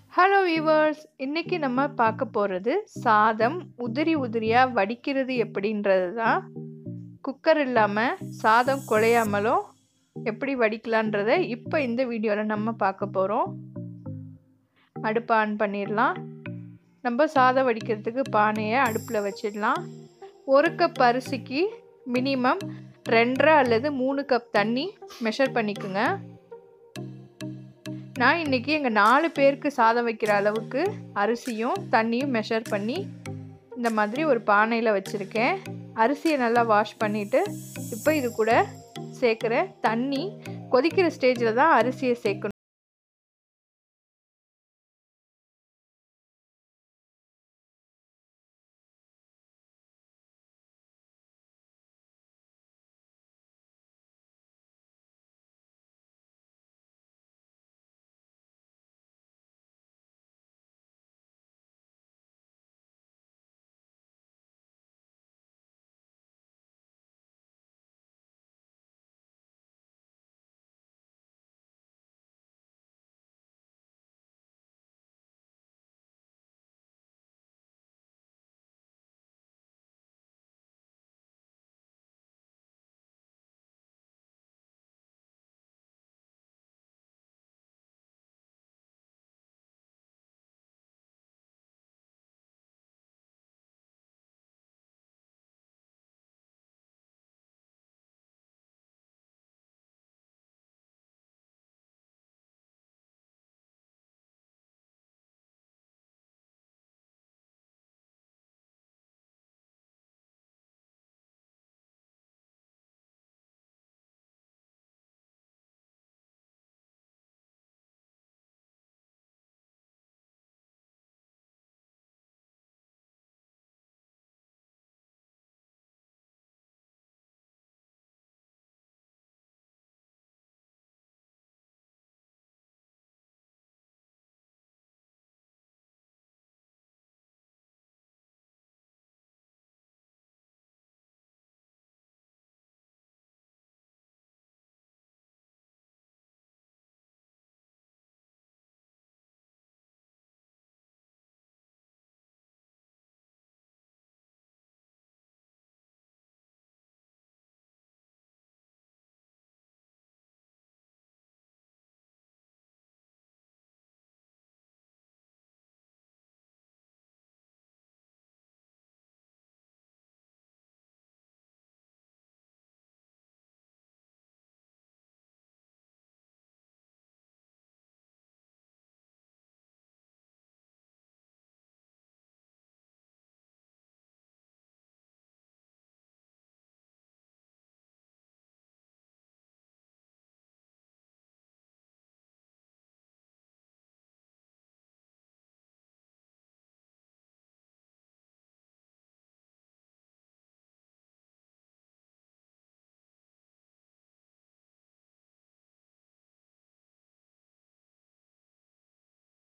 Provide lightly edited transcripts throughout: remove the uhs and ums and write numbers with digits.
Hello viewers, இன்னைக்கு நம்ம பார்க்க போகிறது சாதம் உதிரி உதிரியாக வடிக்கிறது எப்படின்றது தான். குக்கர் இல்லாமல் சாதம் குழையாமலும் எப்படி வடிக்கலான்றதை இப்போ இந்த வீடியோவில் நம்ம பார்க்க போகிறோம். அடுப்பை ஆன் பண்ணிடலாம். நம்ம சாதம் வடிக்கிறதுக்கு பானையை அடுப்பில் வச்சிடலாம். 1 கப் அரிசிக்கு மினிமம் 2.5 அல்லது 3 கப் தண்ணி மெஷர் பண்ணிக்கோங்க. நான் இன்றைக்கி எங்கள் 4 பேருக்கு சாதம் வைக்கிற அளவுக்கு அரிசியும் தண்ணியும் மெஷர் பண்ணி இந்த மாதிரி ஒரு பானையில் வச்சுருக்கேன். அரிசியை நல்லா வாஷ் பண்ணிவிட்டு இப்போ இது கூட சேர்க்குற தண்ணி கொதிக்கிற ஸ்டேஜில் தான் அரிசியை சேர்க்கணும்.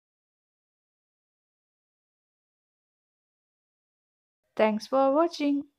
Thanks for watching.